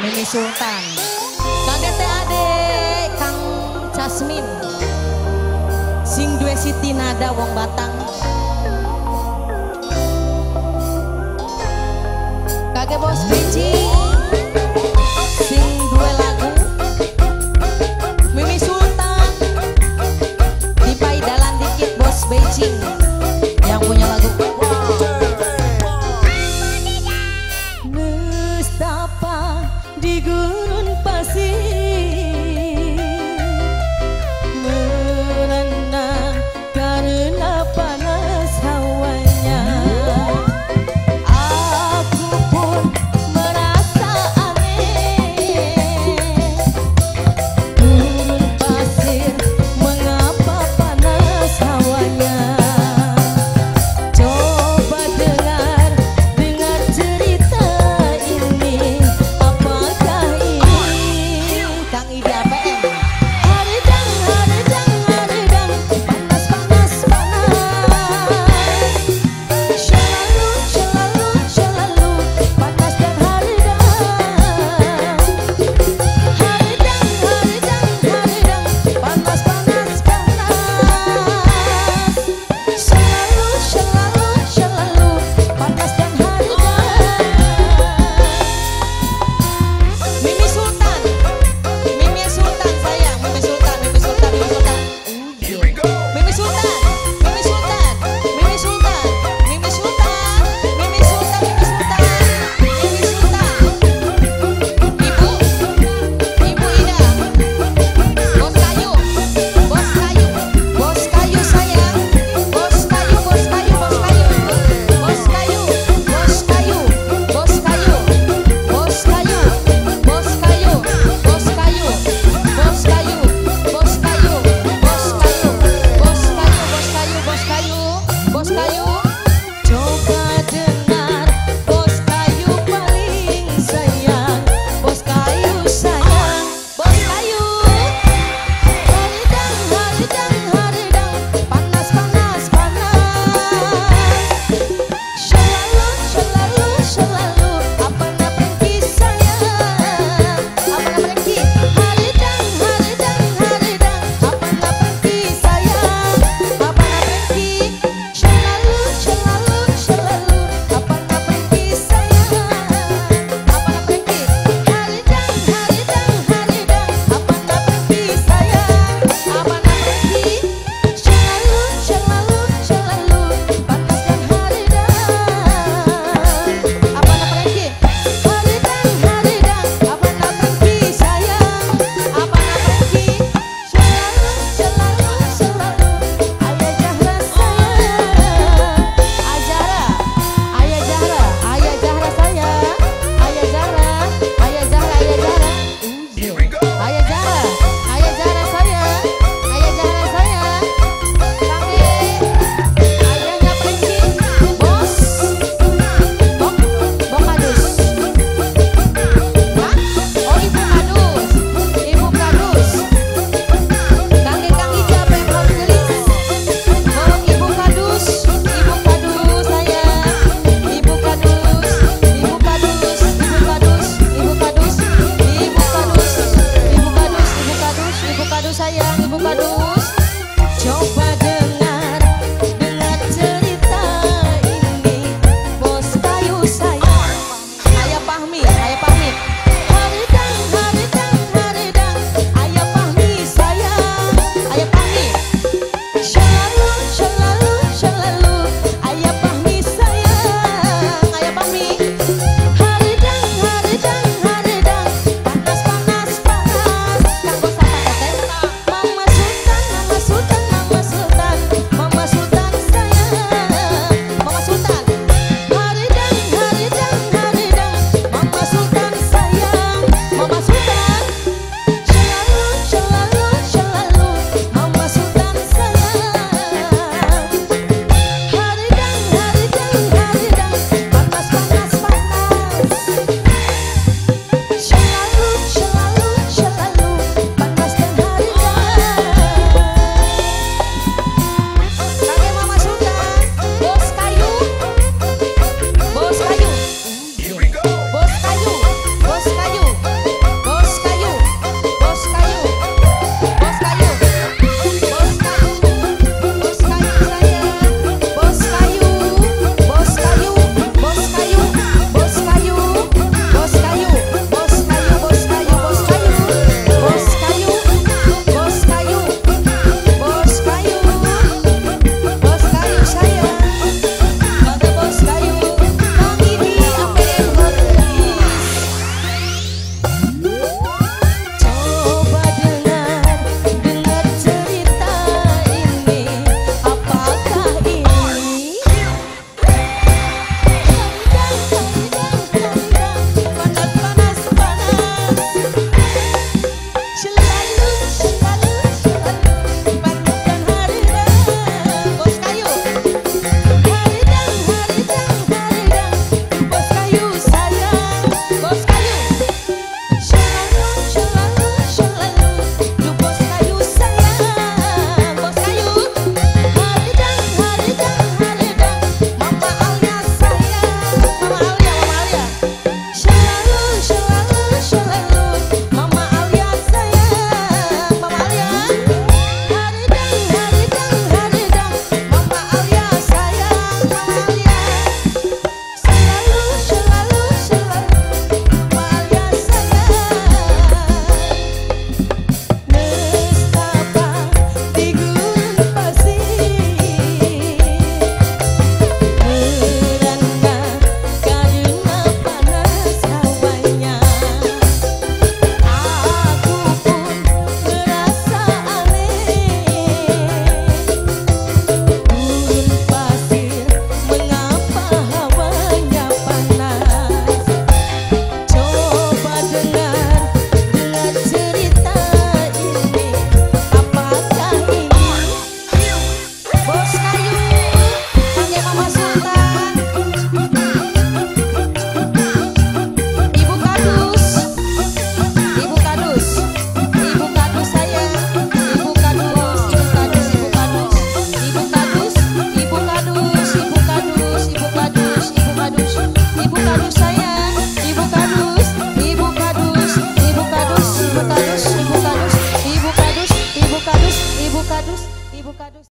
Mimi Sultan. Kang Ade, Kang Jasmine. Sing duwe Siti Nada wong Batang. Kage Bos Beci. Sing duwe lagu. Mimi Sultan. Dipai dalan dikit Bos Beijing yang punya lagu. Mustafa di gurun pasir merana karena panas hawanya. Aku pun merasa aneh. Gurun pasir mengapa panas hawanya. Coba dengar cerita ini. Apakah ini Kang Ida PM? Haridang, panas, panas, panas. Selalu, panas dan haridang. Haridang, panas, panas, panas. Selalu, panas dan haridang. Mimi Sultan, Mimi Sultan sayang, Mimi Sultan, Mimi Sultan, Mimi Sultan. Mimi Sultan, Mimi Sultan, Mimi Sultan, Mimi Sultan, Mimi Sultan, Mimi Sultan, Mimi Sultan. Ibu Ida, Bos Kayu, Bos Kayu, Bos Kayu sayang, Bos Kayu, Bos Kayu, Bos Kayu, Bos Kayu, Bos Kayu, Bos Kayu, Bos Kayu, Bos Kayu, Bos Kayu, Bos Kayu, Bos Kayu, Bos Kayu, Bos Kayu, Bos Kayu, Bos Kayu. Coba dengar, Bos Kayu paling sayang, Bos Kayu sayang, Bos Kayu. Haridang, panas, panas, panas. Selalu, apa nak pergi sayang, apa nak pergi. Haridang, apa nak pergi sayang, apa nak pergi. Selalu, apa nak pergi sayang, apa nak pergi. Haridang, apa nak pergi sayang, apa nak pergi. Selalu, panas dan haridang. Apa nak pergi? Haridang, apa nak pergi sayang, apa nak pergi. Selalu, Ayah Zahra sayang. Ayah Zahra sayang. Ayah Zahra. Ayah Zahra sayang. Ayah Zahra sayang. Ayahnya pergi. Bos Kadus. Hah? Oh Ibu Kadus. Kang Ija PM gelis. Oh Ibu Kadus sayang. Ibu Kadus. Ibu Kadus sayang, Ibu Kadus. Coba dengar cerita ini. Bos Kayu sayang. Ayah Fahmi. Haridang, Ayah Fahmi sayang. Ayah Fahmi. Selalu, Ayah Fahmi sayang. Ayah Fahmi. Haridang, panas, panas, panas. Kang Bos apa teteh? Mama Sultan, Mama Sultan sayang. Mama Sultan. Haridang, Mama Sultan sayang. Mama Sultan. Selalu, Mama Sultan sayang. Haridang, panas, panas, panas.